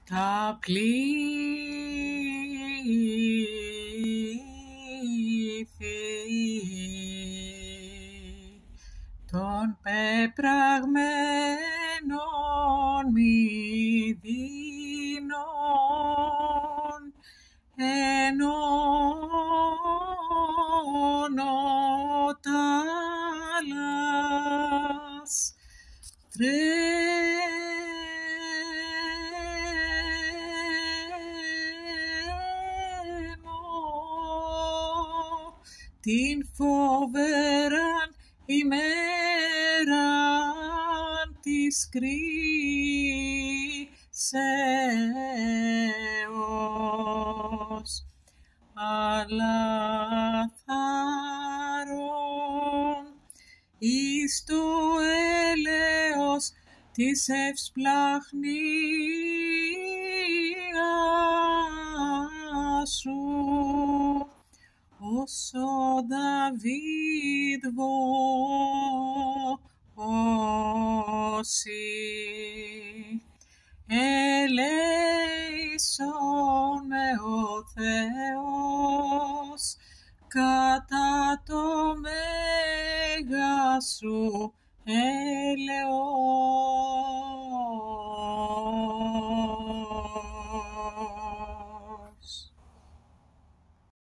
Τα πλήθη των πεπραγμένων μηδίνων ενώνωταλας την φοβεράν ημέραν της κρίσεως, αλλά θάρρον εις το έλεος της ευσπλαχνίας σου, όσο Δαβίδ βόσει. Ελέησον με ο Θεός κατά το μέγα σου έλεος.